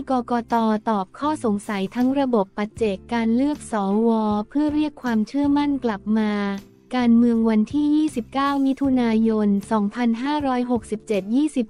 กกต.ตอบข้อสงสัยทั้งระบบปัจเจกการเลือกสว.เพื่อเรียกความเชื่อมั่นกลับมาการเมืองวันที่ 29 มิถุนายน 2567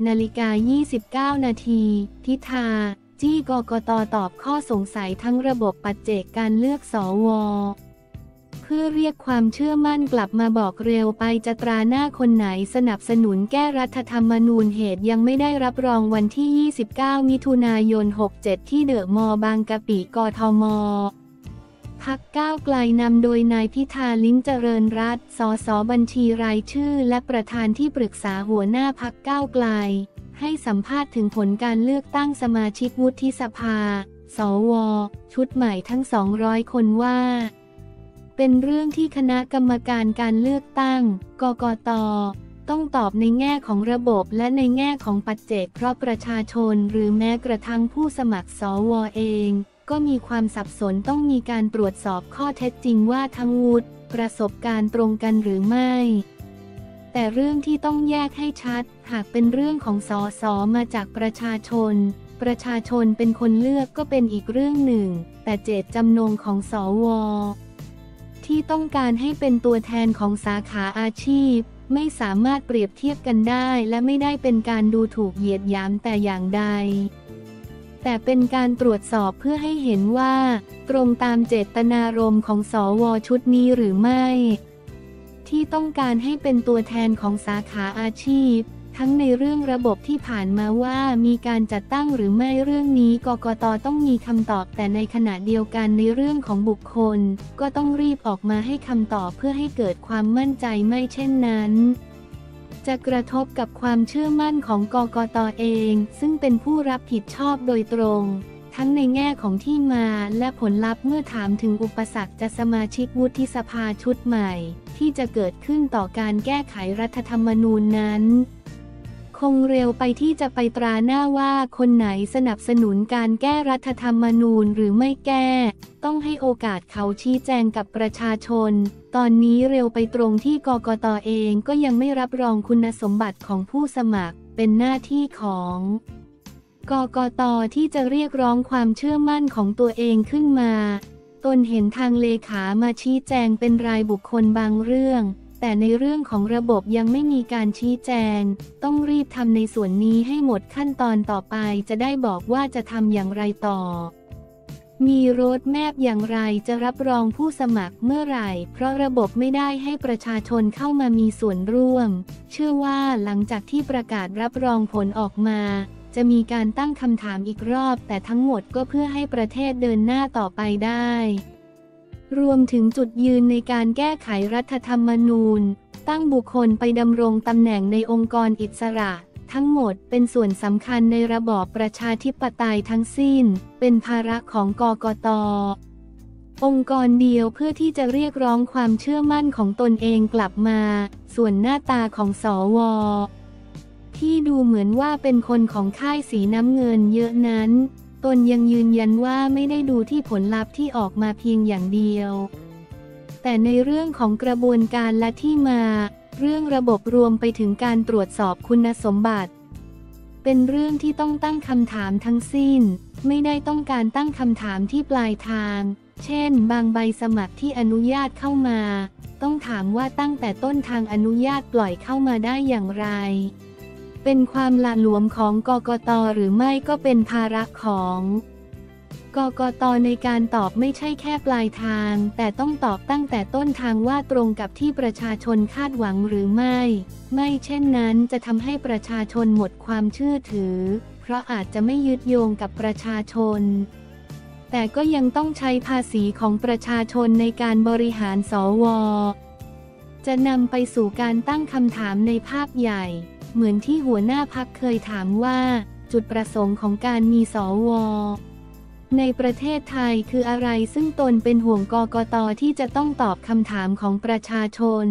20:29 นาทีพิธาจี้กกต.ตอบข้อสงสัยทั้งระบบปัจเจกการเลือกสว.เพื่อเรียกความเชื่อมั่นกลับมาบอกเร็วไปจะตราหน้าคนไหนสนับสนุนแก้รัฐธรรมนูญเหตุยังไม่ได้รับรองวันที่ 29 มิถุนายน 67 ที่เดอะมอลล์บางกะปิ กทม.พรรคก้าวไกลนำโดยนายพิธา ลิ้มเจริญรัตน์ สส.บัญชีรายชื่อและประธานที่ปรึกษาหัวหน้าพรรคก้าวไกลให้สัมภาษณ์ถึงผลการเลือกตั้งสมาชิกวุฒิสภา สว.ชุดใหม่ทั้ง 200 คนว่าเป็นเรื่องที่คณะกรรมการการเลือกตั้งกกต.ต้องตอบในแง่ของระบบและในแง่ของปัจเจกเพราะประชาชนหรือแม้กระทั่งผู้สมัครสว.เองก็มีความสับสนต้องมีการตรวจสอบข้อเท็จจริงว่าทั้งวุฒิประสบการณ์ตรงกันหรือไม่แต่เรื่องที่ต้องแยกให้ชัดหากเป็นเรื่องของสส.มาจากประชาชนเป็นคนเลือกก็เป็นอีกเรื่องหนึ่งแต่เจตจำนงของสว.ที่ต้องการให้เป็นตัวแทนของสาขาอาชีพไม่สามารถเปรียบเทียบกันได้และไม่ได้เป็นการดูถูกเหยียดหยามแต่อย่างใดแต่เป็นการตรวจสอบเพื่อให้เห็นว่าตรงตามเจตนารมณ์ของสว.ชุดนี้หรือไม่ที่ต้องการให้เป็นตัวแทนของสาขาอาชีพทั้งในเรื่องระบบที่ผ่านมาว่ามีการจัดตั้งหรือไม่เรื่องนี้กกต.ต้องมีคำตอบแต่ในขณะเดียวกันในเรื่องของบุคคลก็ต้องรีบออกมาให้คำตอบเพื่อให้เกิดความมั่นใจไม่เช่นนั้นจะกระทบกับความเชื่อมั่นของกกต.เองซึ่งเป็นผู้รับผิดชอบโดยตรงทั้งในแง่ของที่มาและผลลัพธ์เมื่อถามถึงอุปสรรคจะสมาชิกวุฒิสภาชุดใหม่ที่จะเกิดขึ้นต่อการแก้ไขรัฐธรรมนูญนั้นคงเร็วไปที่จะไปตราหน้าว่าคนไหนสนับสนุนการแก้รัฐธรรมนูญหรือไม่แก้ต้องให้โอกาสเขาชี้แจงกับประชาชนตอนนี้เร็วไปตรงที่กกต.เองก็ยังไม่รับรองคุณสมบัติของผู้สมัครเป็นหน้าที่ของกกต.ที่จะเรียกร้องความเชื่อมั่นของตัวเองขึ้นมาตนเห็นทางเลขามาชี้แจงเป็นรายบุคคลบางเรื่องแต่ในเรื่องของระบบยังไม่มีการชี้แจงต้องรีบทำในส่วนนี้ให้หมดขั้นตอนต่อไปจะได้บอกว่าจะทำอย่างไรต่อมีโรดแมพอย่างไรจะรับรองผู้สมัครเมื่อไหร่เพราะระบบไม่ได้ให้ประชาชนเข้ามามีส่วนร่วมเชื่อว่าหลังจากที่ประกาศรับรองผลออกมาจะมีการตั้งคำถามอีกรอบแต่ทั้งหมดก็เพื่อให้ประเทศเดินหน้าต่อไปได้รวมถึงจุดยืนในการแก้ไขรัฐธรรมนูญตั้งบุคคลไปดำรงตำแหน่งในองค์กรอิสระทั้งหมดเป็นส่วนสำคัญในระบอบประชาธิปไตยทั้งสิ้นเป็นภาระของกกต.องค์กรเดียวเพื่อที่จะเรียกร้องความเชื่อมั่นของตนเองกลับมาส่วนหน้าตาของสว.ที่ดูเหมือนว่าเป็นคนของค่ายสีน้ำเงินเยอะนั้นตนยังยืนยันว่าไม่ได้ดูที่ผลลัพธ์ที่ออกมาเพียงอย่างเดียวแต่ในเรื่องของกระบวนการและที่มาเรื่องระบบรวมไปถึงการตรวจสอบคุณสมบัติเป็นเรื่องที่ต้องตั้งคำถามทั้งสิ้นไม่ได้ต้องการตั้งคำถามที่ปลายทางเช่นบางใบสมัครที่อนุญาตเข้ามาต้องถามว่าตั้งแต่ต้นทางอนุญาตปล่อยเข้ามาได้อย่างไรเป็นความหละหลวมของกกต.หรือไม่ก็เป็นภาระของกกต.ในการตอบไม่ใช่แค่ปลายทางแต่ต้องตอบตั้งแต่ต้นทางว่าตรงกับที่ประชาชนคาดหวังหรือไม่เช่นนั้นจะทำให้ประชาชนหมดความเชื่อถือเพราะอาจจะไม่ยึดโยงกับประชาชนแต่ก็ยังต้องใช้ภาษีของประชาชนในการบริหารสว.จะนำไปสู่การตั้งคำถามในภาพใหญ่เหมือนที่หัวหน้าพรรคเคยถามว่าจุดประสงค์ของการมีสว.ในประเทศไทยคืออะไรซึ่งตนเป็นห่วงกกต.ที่จะต้องตอบคำถามของประชาชน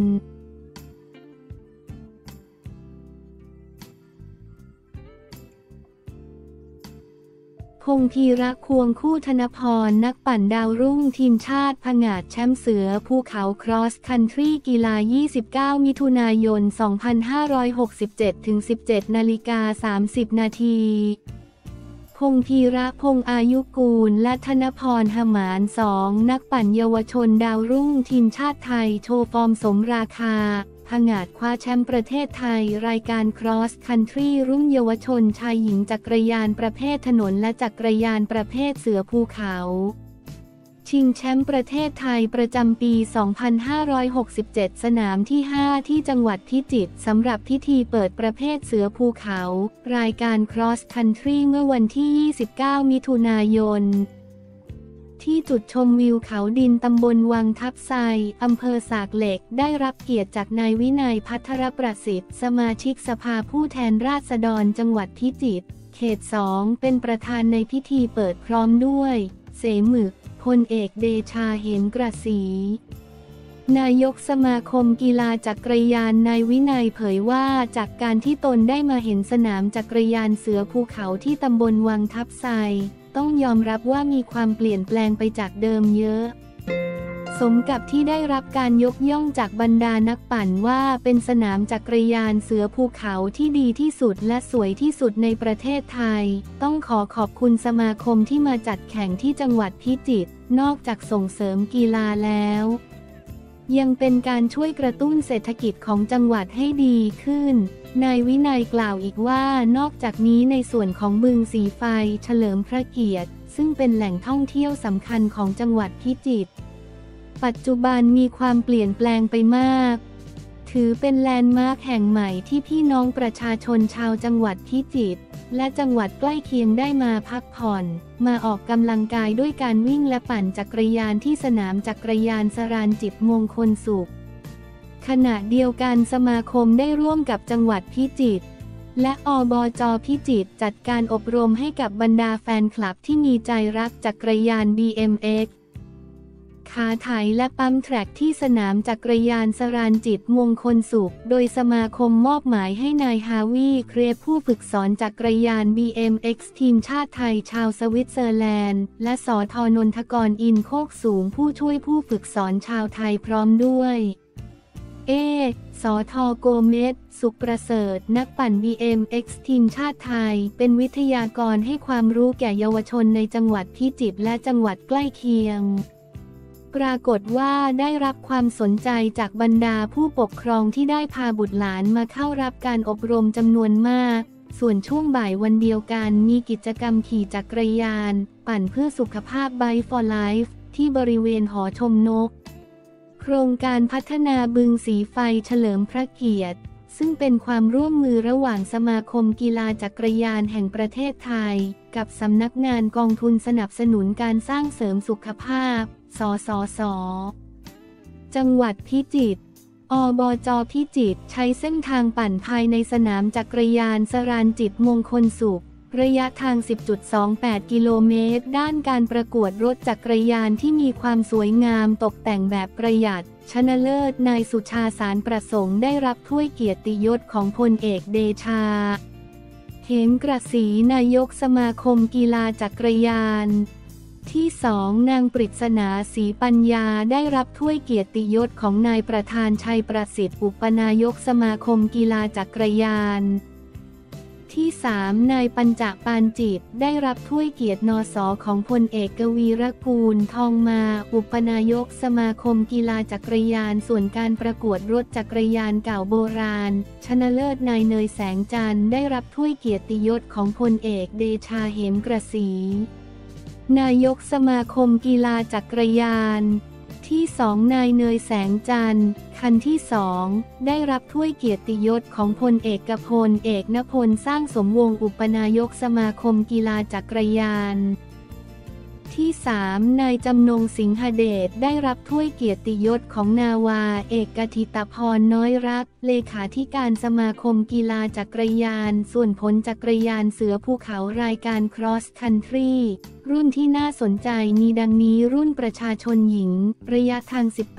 พงษ์พีระควงคู่ธนพรนักปั่นดาวรุ่งทีมชาติผงาดแชมป์เสือภูเขาครอสคันทรีกีฬา29มิถุนายน2567 ถึง 17:30 นาทีพงษ์ธีระพงษ์อายุกูลและธนพรหมาน2นักปั่นเยาวชนดาวรุ่งทีมชาติไทยโชว์ฟอร์มสมราคาผงาดคว้าแชมป์ประเทศไทยรายการ Cross Country รุ่นเยาวชนชายหญิงจักรยานประเภทถนนและจักรยานประเภทเสือภูเขาชิงแชมป์ประเทศไทยประจำปี 2567 สนามที่ 5 ที่จังหวัดพิจิตรสำหรับพิธีเปิดประเภทเสือภูเขารายการ Cross Country เมื่อวันที่ 29 มิถุนายนที่จุดชมวิวเขาดินตำบลวังทับไซอำเภอสากเหล็กได้รับเกียรติจากนายวินัยภัทรประสิทธิ์สมาชิกสภาผู้แทนราษฎรจังหวัดพิจิตรเขต 2เป็นประธานในพิธีเปิดพร้อมด้วยเสมึกพลเอกเดชาเหมกระศรีนายกสมาคมกีฬาจักรยานนายวินัยเผยว่าจากการที่ตนได้มาเห็นสนามจักรยานเสือภูเขาที่ตำบลวังทับไซต้องยอมรับว่ามีความเปลี่ยนแปลงไปจากเดิมเยอะสมกับที่ได้รับการยกย่องจากบรรดานักปั่นว่าเป็นสนามจักรยานเสือภูเขาที่ดีที่สุดและสวยที่สุดในประเทศไทยต้องขอบคุณสมาคมที่มาจัดแข่งที่จังหวัดพิจิตรนอกจากส่งเสริมกีฬาแล้วยังเป็นการช่วยกระตุ้นเศรษฐกิจของจังหวัดให้ดีขึ้นนายวินัยกล่าวอีกว่านอกจากนี้ในส่วนของบึงสีไฟเฉลิมพระเกียรติซึ่งเป็นแหล่งท่องเที่ยวสำคัญของจังหวัดพิจิตรปัจจุบันมีความเปลี่ยนแปลงไปมากถือเป็นแลนด์มาร์คแห่งใหม่ที่พี่น้องประชาชนชาวจังหวัดพิจิตรและจังหวัดใกล้เคียงได้มาพักผ่อนมาออกกำลังกายด้วยการวิ่งและปั่นจักรยานที่สนามจักรยานสรานจิตมงคลสุขขณะเดียวกันสมาคมได้ร่วมกับจังหวัดพิจิตรและอบจ.พิจิตรจัดการอบรมให้กับบรรดาแฟนคลับที่มีใจรักจักรยาน BMX ขาไถและปั๊มแทร็กที่สนามจักรยานสรานจิตมงคลสุขโดยสมาคมมอบหมายให้นายฮาวีเครปผู้ฝึกสอนจักรยาน BMX ทีมชาติไทยชาวสวิตเซอร์แลนด์และสท.นนทกรอินโคกสูงผู้ช่วยผู้ฝึกสอนชาวไทยพร้อมด้วยสท.โกเมสสุขประเสริฐนักปั่น BMX ทีมชาติไทยเป็นวิทยากรให้ความรู้แก่เยาวชนในจังหวัดพิจิตรและจังหวัดใกล้เคียงปรากฏว่าได้รับความสนใจจากบรรดาผู้ปกครองที่ได้พาบุตรหลานมาเข้ารับการอบรมจำนวนมากส่วนช่วงบ่ายวันเดียวกันมีกิจกรรมขี่จักรยานปั่นเพื่อสุขภาพ Bike for Life ที่บริเวณหอชมนกโครงการพัฒนาบึงสีไฟเฉลิมพระเกียรติซึ่งเป็นความร่วมมือระหว่างสมาคมกีฬาจักรยานแห่งประเทศไทยกับสำนักงานกองทุนสนับสนุนการสร้างเสริมสุขภาพสสส.จังหวัดพิจิตรอบจ.พิจิตรใช้เส้นทางปั่นภายในสนามจักรยานสรานจิตมงคลสุขระยะทาง 10.28 กิโลเมตรด้านการประกวดรถจักรยานที่มีความสวยงามตกแต่งแบบประหยัดชนะเลิศนายสุชาสารประสงค์ได้รับถ้วยเกียรติยศของพลเอกเดชาเหมกระศรีนายกสมาคมกีฬาจักรยานที่2นางปริศนาศรีปัญญาได้รับถ้วยเกียรติยศของนายประธานชัยประสิทธิ์อุปนายกสมาคมกีฬาจักรยานที่3นายปัญจปานจิตได้รับถ้วยเกียรตินส.ของพลเอกกวีรกูลทองมาอุปนายกสมาคมกีฬาจักรยานส่วนการประกวดรถจักรยานเก่าโบราณชนะเลิศนายเนยแสงจันทร์ได้รับถ้วยเกียรติยศของพลเอกเดชาเหมกระศรีนายกสมาคมกีฬาจักรยานที่2นายเนยแสงจันทร์คันที่2ได้รับถ้วยเกียรติยศของพลเอกพลเอกณพลสร้างสมวงศ์อุปนายกสมาคมกีฬาจักรยานที่3นายจำนงสิงหเดชได้รับถ้วยเกียรติยศของนาวาเอกธิตพรน้อยรักเลขาธิการสมาคมกีฬาจักรยานส่วนผลจักรยานเสือภูเขารายการ Cross Country รุ่นที่น่าสนใจมีดังนี้รุ่นประชาชนหญิงระยะทาง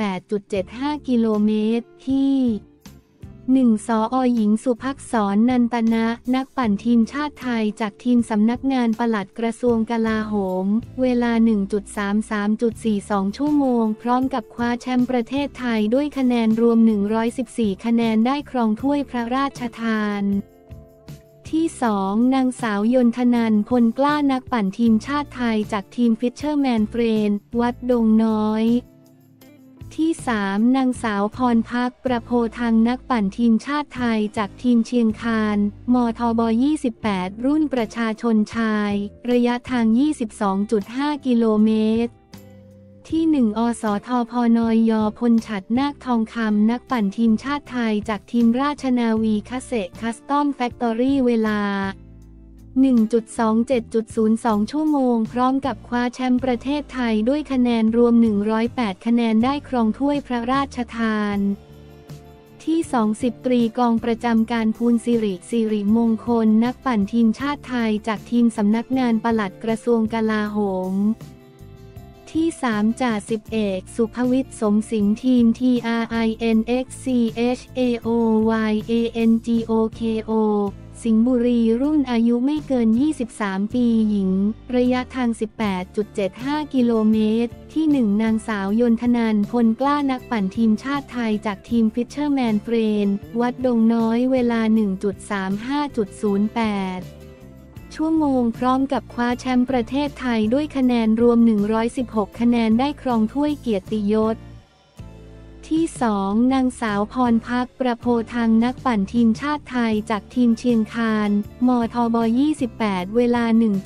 18.75 กิโลเมตรที่1 สอ.หญิงสุภักษรนันตนะนักปั่นทีมชาติไทยจากทีมสำนักงานปลัดกระทรวงกลาโหมเวลา 1.33.42 ชั่วโมงพร้อมกับคว้าแชมป์ประเทศไทยด้วยคะแนนรวม114คะแนนได้ครองถ้วยพระราชทานที่ 2 นางสาวยนทนันท์ พลกล้านักปั่นทีมชาติไทยจากทีมฟิชเชอร์แมนเฟรนด์วัดดงน้อยที่ 3 นางสาวพรพัก ประโพธัง นักปั่นทีมชาติไทยจากทีมเชียงคานมทบ 28 รุ่นประชาชนชายระยะทาง 22.5 กิโลเมตรที่ 1 อสทพนย.พลฉัตร นาคทองคำ นักปั่นทีมชาติไทยจากทีมราชนาวีคัสตอมแฟคทอรี่เวลา 1.27.02 ชั่วโมงพร้อมกับคว้าแชมป์ประเทศไทยด้วยคะแนนรวม 108 คะแนนได้ครองถ้วยพระราชทานที่ 20 ตรีกองประจำการภูลสิริมงคล นักปั่นทีมชาติไทยจากทีมสำนักงานปลัดกระทรวงกลาโหมที่ 3 จ่าสิบเอกสุภวิทย์ สมสิงห์ทีม TRINXCHAOYANGOKO สิงห์บุรีรุ่นอายุไม่เกิน 23 ปีหญิงระยะทาง 18.75 กิโลเมตรที่ 1 นางสาวยนทนันท์ พลกล้านักปั่นทีมชาติไทยจากทีมฟิชเชอร์แมนเฟรนด์วัดดงน้อยเวลา 1.35.08 ชั่วโมงพร้อมกับคว้าแชมป์ประเทศไทยด้วยคะแนนรวม 116 คะแนนได้ครองถ้วยเกียรติยศที่ 2 นางสาวพรพัก ประโพธัง นักปั่นทีมชาติไทยจากทีมเชียงคานมทบ 28 เวลา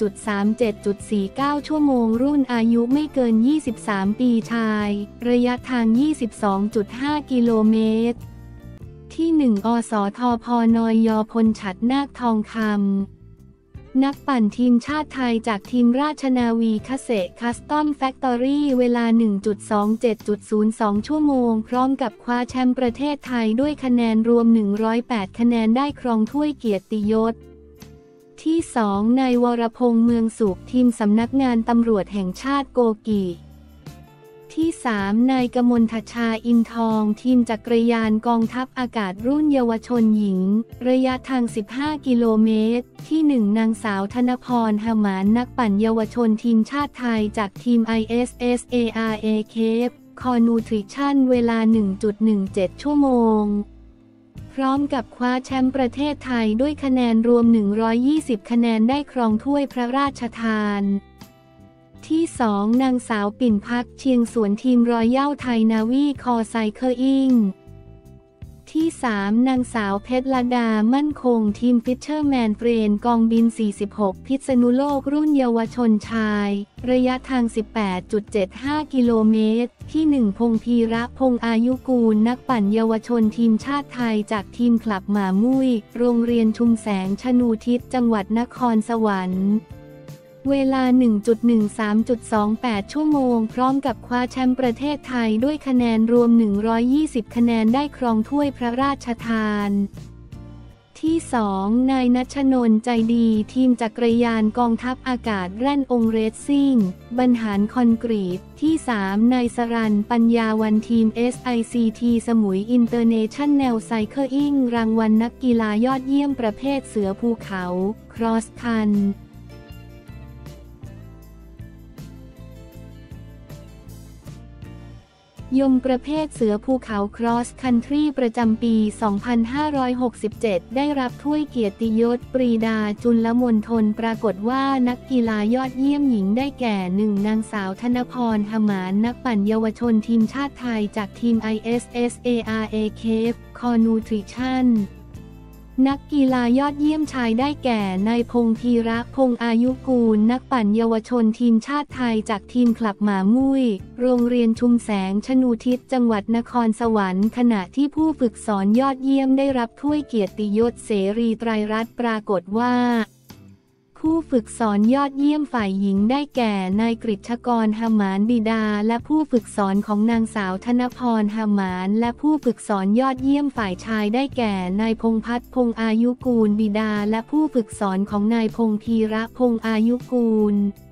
1.37.49 ชั่วโมงรุ่นอายุไม่เกิน 23 ปีชายระยะทาง 22.5 กิโลเมตรที่ 1 อสทพนย.พลฉัตร นาคทองคำนักปั่นทีมชาติไทยจากทีมราชนาวีคัสตอมแฟคทอรี่เวลา 1.27.02 ชั่วโมงพร้อมกับคว้าแชมป์ประเทศไทยด้วยคะแนนรวม 108 คะแนนได้ครองถ้วยเกียรติยศที่ 2 นายวรพงษ์ เมืองสุขทีมสำนักงานตำรวจแห่งชาติโกกิที่ 3 นายกมล ทัชชา อินทองทีมจักรยานกองทัพอากาศรุ่นเยาวชนหญิงระยะทาง 15 กิโลเมตรที่ 1 นางสาวธนพร หมาน นักปั่นเยาวชนทีมชาติไทยจากทีม ISSARA Cape Core Nutrition เวลา 1.17 ชั่วโมงพร้อมกับคว้าแชมป์ประเทศไทยด้วยคะแนนรวม 120 คะแนนได้ครองถ้วยพระราชทานที่ 2 นางสาวปิ่นพัก เชียงสวนทีมรอยัลไทยนาวีคอไซเคิลที่ 3 นางสาวเพชรลดามั่นคงทีมฟิชเชอร์แมนเฟรนด์กองบิน 46 พิษณุโลกรุ่นเยาวชนชายระยะทาง 18.75 กิโลเมตรที่ 1 พงษ์พีระพงษ์อายุกูลนักปั่นเยาวชนทีมชาติไทยจากทีมคลับหมามุ้ยโรงเรียนชุมแสงชนูทิศจังหวัดนครสวรรค์เวลา 1.13.28 ชั่วโมงพร้อมกับคว้าแชมป์ประเทศไทยด้วยคะแนนรวม 120 คะแนนได้ครองถ้วยพระราชทานที่ 2 นายณัชนนท์ ใจดีทีมจักรยานกองทัพอากาศแร่นองเรซซิ่งบรรหารคอนกรีตที่ 3 นายสรัญ ปัญญาวันทีม SICT สมุยอินเตอร์เนชั่นแนลไซเคิลรางวัลนักกีฬายอดเยี่ยมประเภทเสือภูเขาครอสคันยมประเภทเสือภูเขาครอสคันทรีประจำปี 2567 ได้รับถ้วยเกียรติยศปรีดาจุลมณฑลปรากฏว่านักกีฬายอดเยี่ยมหญิงได้แก่ 1 นางสาวธนพร หมานนักปั่นเยาวชนทีมชาติไทยจากทีม ISSARA Cape Core Nutritionนักกีฬายอดเยี่ยมชายได้แก่นายพงษ์ธีระพงษ์อายุกูลนักปั่นเยาวชนทีมชาติไทยจากทีมคลับหมามุ้ยโรงเรียนชุมแสงชนูทิศจังหวัดนครสวรรค์ขณะที่ผู้ฝึกสอนยอดเยี่ยมได้รับถ้วยเกียรติยศเสรีไตรรัตน์ปรากฏว่าผู้ฝึกสอนยอดเยี่ยมฝ่ายหญิงได้แก่นายกฤษกร หมานบิดาและผู้ฝึกสอนของนางสาวธนพร หมานและผู้ฝึกสอนยอดเยี่ยมฝ่ายชายได้แก่นายพงษ์พัฒน์พงษ์อายุกูลบิดาและผู้ฝึกสอนของนายพงษ์พีระพงษ์อายุกูล